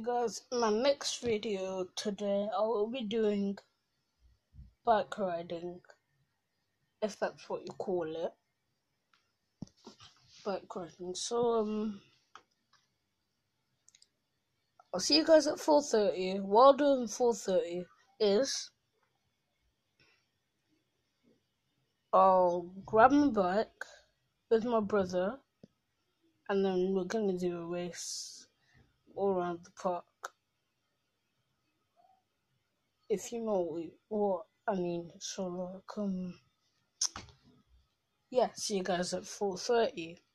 guys, in my next video today I will be doing bike riding, if that's what you call it. Bike riding. So I'll see you guys at 4:30. While doing 4:30 is I'll grab my bike with my brother and then we're gonna do a race all around the park. If you know what I mean. So yeah, see you guys at 4:30.